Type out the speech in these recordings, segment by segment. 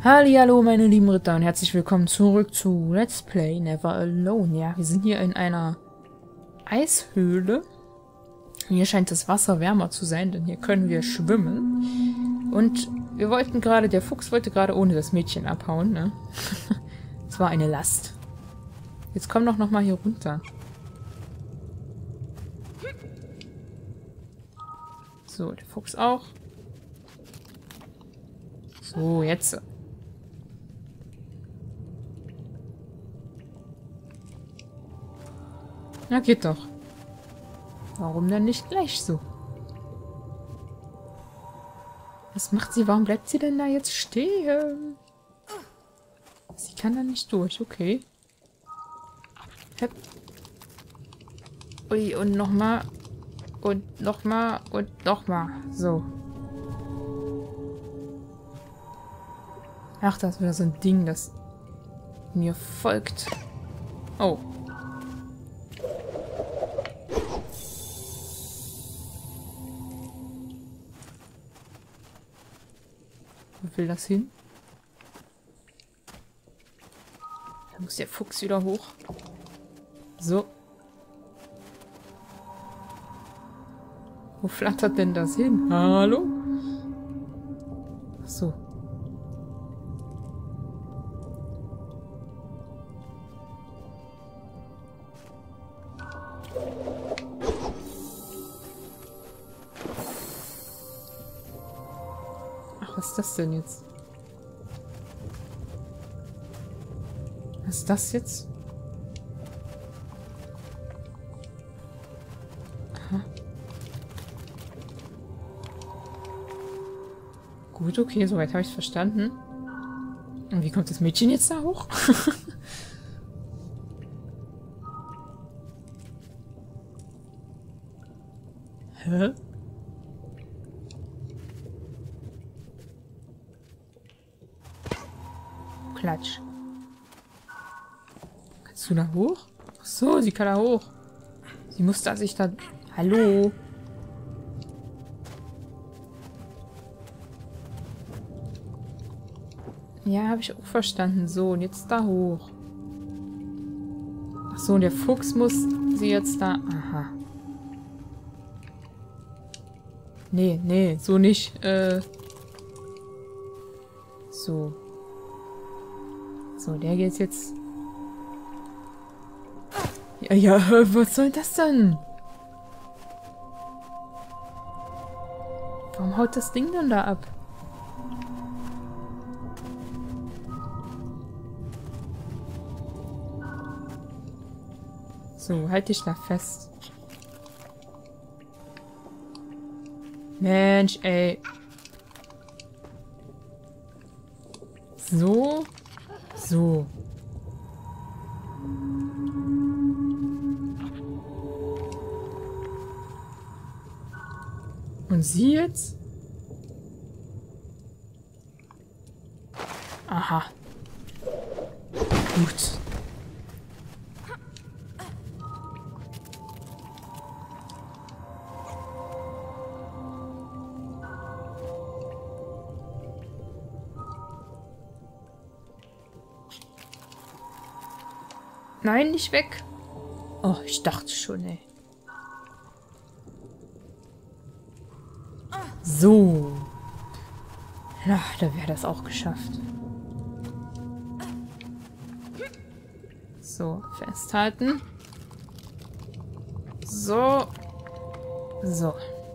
Hallihallo, meine lieben Ritter und herzlich willkommen zurück zu Let's Play Never Alone. Ja, wir sind hier in einer Eishöhle. Hier scheint das Wasser wärmer zu sein, denn hier können wir schwimmen. Und wir wollten gerade, der Fuchs wollte gerade ohne das Mädchen abhauen, ne? Es war eine Last. Jetzt komm doch nochmal hier runter. So, der Fuchs auch. So, jetzt. Na, geht doch. Warum denn nicht gleich so? Was macht sie? Warum bleibt sie denn da jetzt stehen? Sie kann da nicht durch, okay. Hepp. Ui, und nochmal. Und nochmal. Und nochmal. So. Ach, das ist wieder so ein Ding, das mir folgt. Oh. Wo will das hin? Da muss der Fuchs wieder hoch. So. Wo flattert denn das hin? Hallo? Ach so. Was ist das denn jetzt? Was ist das jetzt? Aha. Gut, okay, soweit habe ich es verstanden. Und wie kommt das Mädchen jetzt da hoch? Hä? Klatsch. Kannst du da hoch? Ach so, sie kann da hoch. Sie muss da sich da... Hallo? Ja, habe ich auch verstanden. So, und jetzt da hoch. Ach so, und der Fuchs muss sie jetzt da... Aha. Nee, nee, so nicht. So. So, der geht jetzt... Ja, ja, was soll das denn? Warum haut das Ding denn da ab? So, halt dich da fest. Mensch, ey. So. So. Und sie jetzt? Aha. Gut. Nein, nicht weg. Oh, ich dachte schon, ey. So. Ja, da wäre das auch geschafft. So, festhalten. So. So.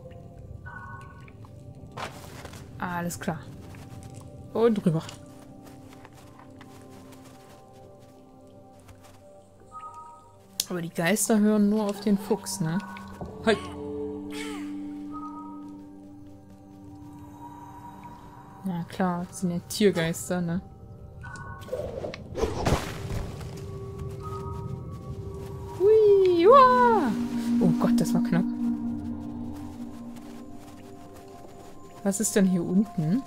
Alles klar. Und drüber. Aber die Geister hören nur auf den Fuchs, ne? Halt! Na klar, das sind ja Tiergeister, ne? Hui, uah! Oh Gott, das war knapp. Was ist denn hier unten?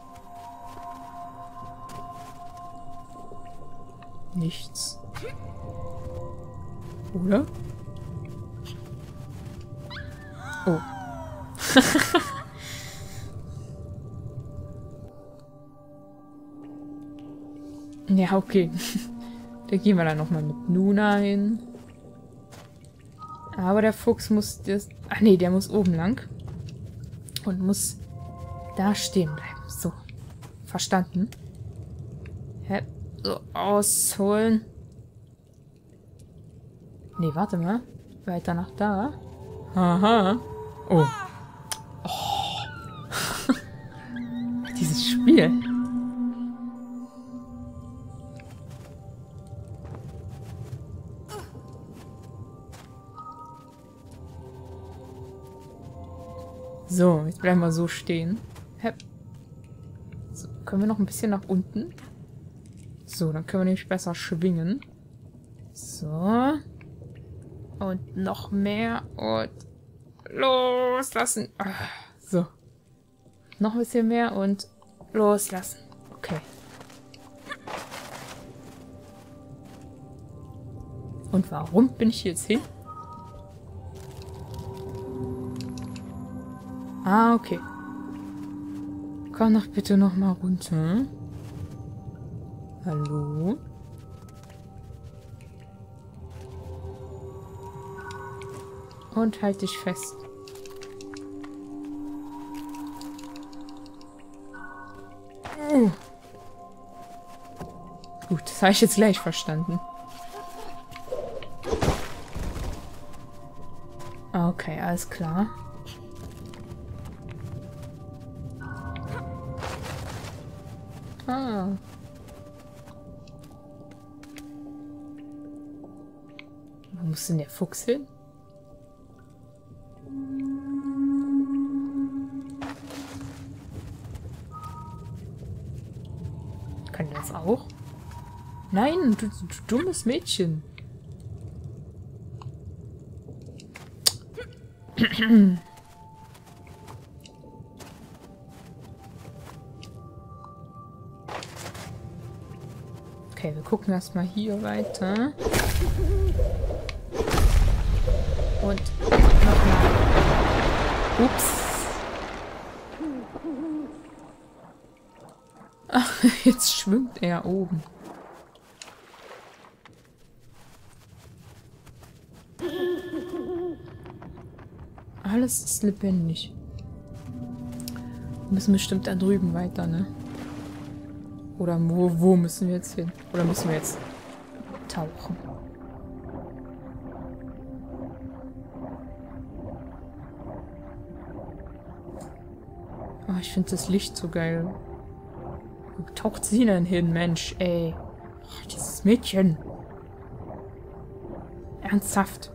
Nichts. Oder? Oh. Ja, okay. Da gehen wir dann nochmal mit Luna hin. Aber der Fuchs muss... Ach nee, der muss oben lang. Und muss da stehen bleiben. So. Verstanden. Hä? So, ausholen. Nee, warte mal. Weiter nach da. Aha. Oh. Oh. Dieses Spiel. So, jetzt bleiben wir so stehen. So, können wir noch ein bisschen nach unten? So, dann können wir nämlich besser schwingen. So. Und noch mehr. Und loslassen. So. Noch ein bisschen mehr und loslassen. Okay. Und warum bin ich hier jetzt hin? Ah, okay. Komm doch bitte noch mal runter. Hallo? Und halt dich fest. Gut, das habe ich jetzt gleich verstanden. Okay, alles klar. Ah. Wo muss denn der Fuchs hin? Kann das auch? Nein, du dummes Mädchen. Okay, wir gucken erstmal hier weiter. Und nochmal. Ups. Ach, jetzt schwimmt er oben. Alles ist lebendig. Wir müssen bestimmt da drüben weiter, ne? Oder wo müssen wir jetzt hin? Oder müssen wir jetzt tauchen? Oh, ich finde das Licht so geil. Wo taucht sie denn hin, Mensch, ey? Oh, dieses Mädchen. Ernsthaft.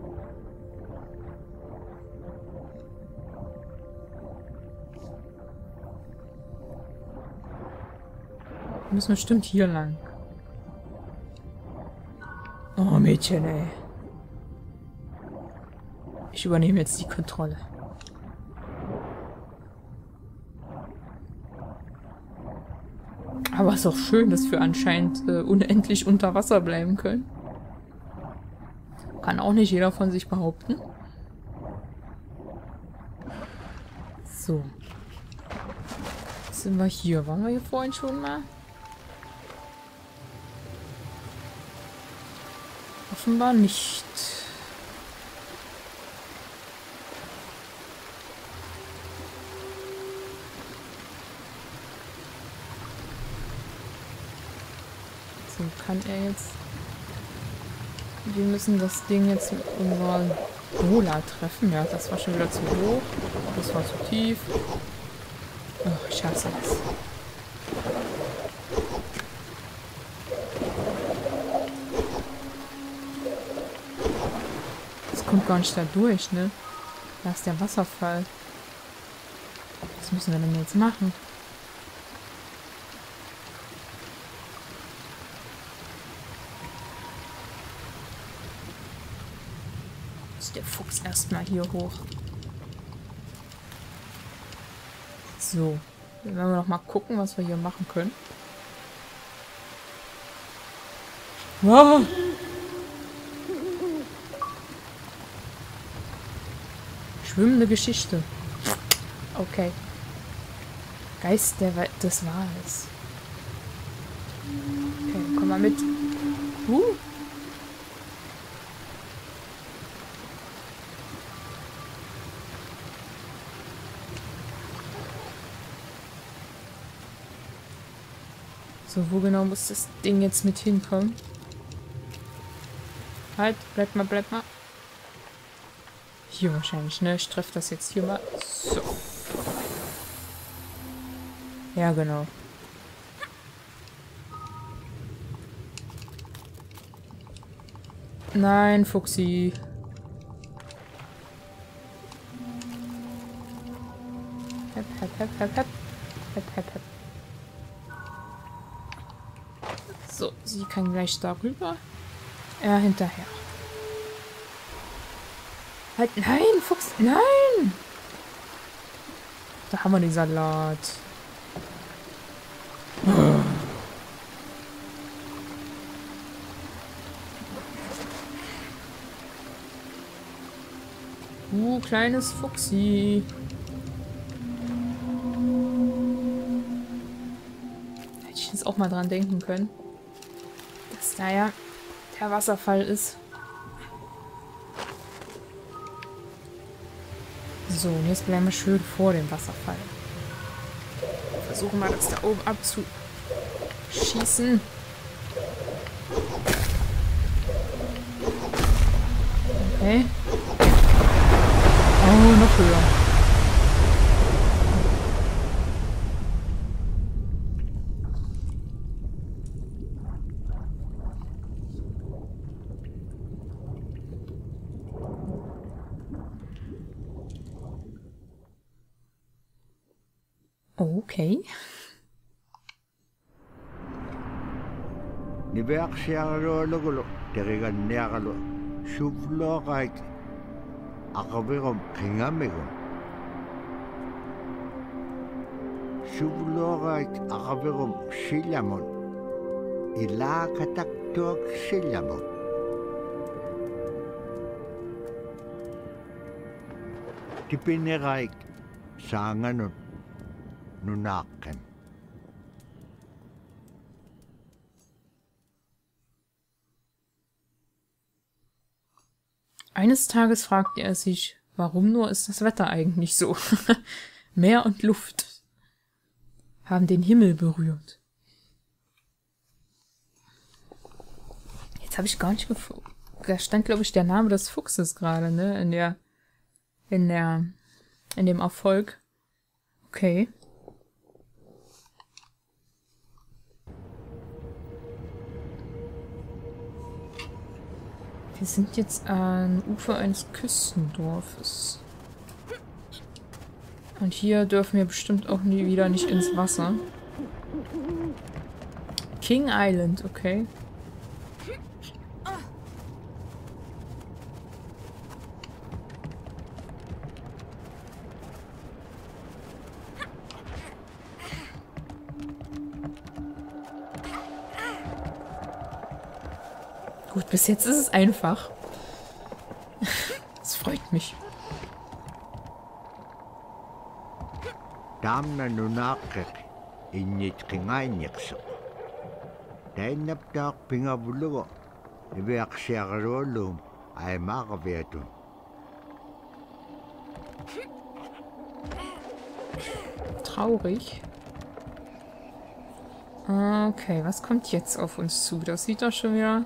Wir müssen bestimmt hier lang. Oh, Mädchen, ey. Ich übernehme jetzt die Kontrolle. Aber es ist auch schön, dass wir anscheinend unendlich unter Wasser bleiben können. Kann auch nicht jeder von sich behaupten. So. Jetzt sind wir hier. Waren wir hier vorhin schon mal? Offenbar nicht. So, kann er jetzt... Wir müssen das Ding jetzt mit unserer Bola treffen. Ja, das war schon wieder zu hoch. Das war zu tief. Oh, ich hasse das. Das kommt gar nicht da durch, ne? Da ist der Wasserfall. Was müssen wir denn jetzt machen? Der Fuchs erstmal hier hoch. So. Dann werden wir noch mal gucken, was wir hier machen können. Wow. Schwimmende Geschichte. Okay. Geist des Wals. Okay, komm mal mit. So, wo genau muss das Ding jetzt mit hinkommen? Halt, bleib mal, bleib mal. Hier wahrscheinlich, ne? Ich treffe das jetzt hier mal. So. Ja, genau. Nein, Fuchsi. Hep, hep, hep, hep, hep. Hep, hep, hep. So, sie kann gleich darüber. Er hinterher. Halt, nein, Fuchs, nein! Da haben wir den Salat. Kleines Fuchsi. Hätte ich jetzt auch mal dran denken können, dass da ja der Wasserfall ist. So, und jetzt bleiben wir schön vor dem Wasserfall. Versuchen wir das da oben abzuschießen. Okay. Oh, noch höher. Okay. Nibeaksiarluolugulo teriganniaqalu suvlooqaik aqaviqum qingamigum suvlooqaik aqaviqum sillamun ilaakataktuak sillamun tipineraik saanganun nunaaqkan. Eines Tages fragte er sich, warum nur ist das Wetter eigentlich so? Meer und Luft haben den Himmel berührt. Jetzt habe ich gar nicht gefunden. Da stand, glaube ich, der Name des Fuchses gerade, ne? In dem Erfolg. Okay. Wir sind jetzt am Ufer eines Küstendorfes. Und hier dürfen wir bestimmt auch nie wieder nicht ins Wasser. King Island, okay. Gut, bis jetzt ist es einfach. Das freut mich. Damna nunaaqqiq innit qingainniqsu tainnaptaaq pingavulugu nibeaqsiaqaluallugum aimaaqaviatun Traurig. Okay, was kommt jetzt auf uns zu? Das sieht doch schon wieder...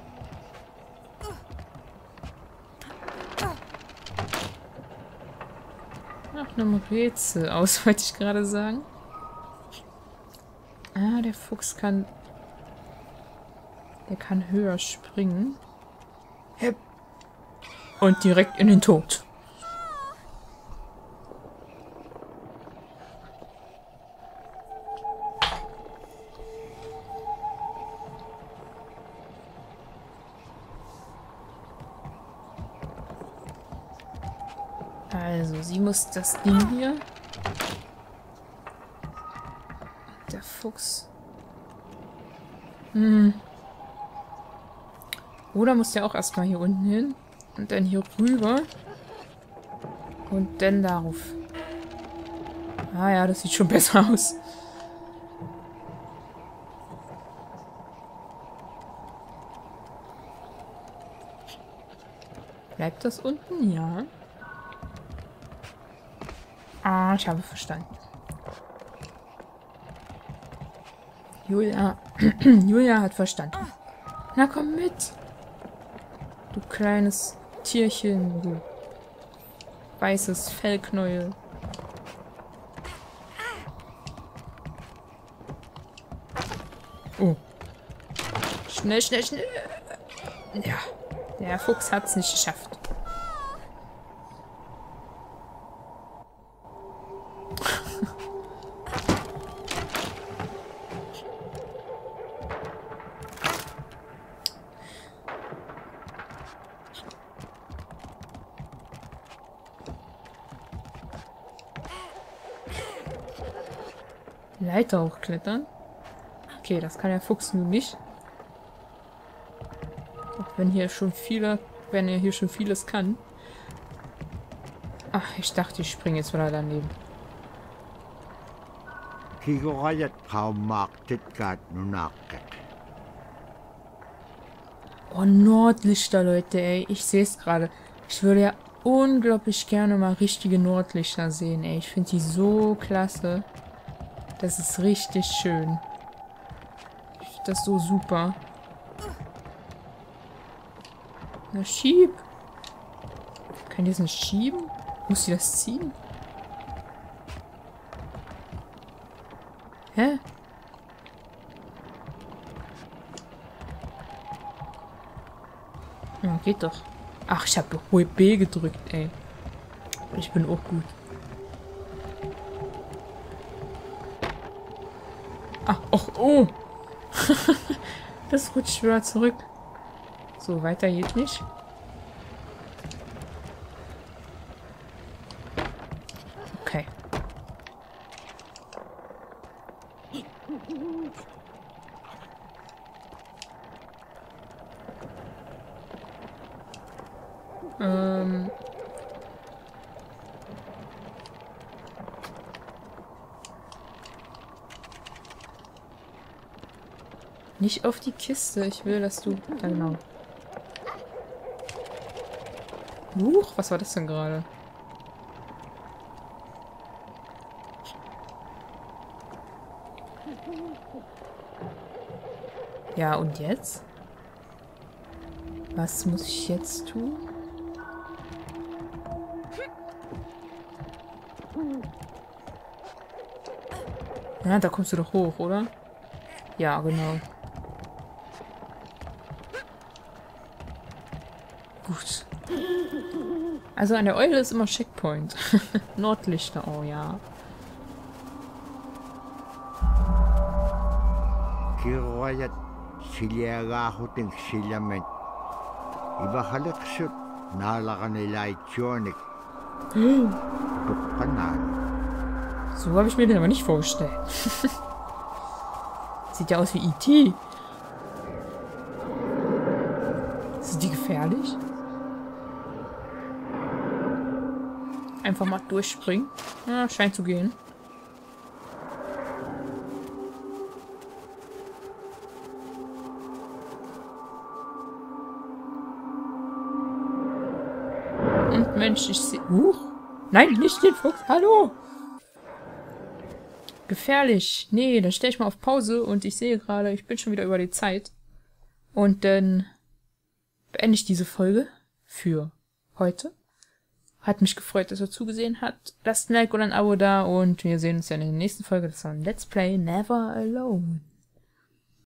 nach einem Rätsel aus, wollte ich gerade sagen. Ah, der Fuchs kann... der kann höher springen. Und direkt in den Tod. Also, sie muss das Ding hier. Der Fuchs. Oder muss der auch erstmal hier unten hin. Und dann hier rüber. Und dann darauf. Ah ja, das sieht schon besser aus. Bleibt das unten? Ja. Ah, ich habe verstanden. Julia. Julia hat verstanden. Na, komm mit. Du kleines Tierchen, du weißes Fellknäuel. Oh. Schnell, schnell, schnell. Ja, der Fuchs hat's nicht geschafft. Leiter hochklettern? Okay, das kann der Fuchs nun nicht. Auch wenn er hier schon vieles kann. Ach, ich dachte, ich springe jetzt wieder daneben. Oh, Nordlichter, Leute, ey. Ich sehe es gerade. Ich würde ja unglaublich gerne mal richtige Nordlichter sehen, ey. Ich finde die so klasse. Das ist richtig schön. Ich finde das so super. Na, schieb. Kann die das nicht schieben? Muss sie das ziehen? Hä? Ja, geht doch. Ach, ich habe doch B gedrückt, ey. Ich bin auch gut. Ach, och, oh. Das rutscht wieder zurück. So, weiter geht nicht. Okay. Nicht auf die Kiste. Ich will, dass du... Ja, genau. Huch, was war das denn gerade? Ja, und jetzt? Was muss ich jetzt tun? Ja, da kommst du doch hoch, oder? Ja, genau. Gut. Also an der Eule ist immer Checkpoint. Nordlichter, oh ja. So habe ich mir den aber nicht vorgestellt. Sieht ja aus wie E.T. Sind die gefährlich? Einfach mal durchspringen. Ja, scheint zu gehen. Und Mensch, ich sehe... Nein, nicht den Fuchs. Hallo! Gefährlich. Nee, dann stelle ich mal auf Pause und ich sehe gerade, ich bin schon wieder über die Zeit. Und dann beende ich diese Folge für heute. Hat mich gefreut, dass ihr zugesehen habt. Lasst ein Like oder ein Abo da und wir sehen uns ja in der nächsten Folge. Das war ein Let's Play Never Alone.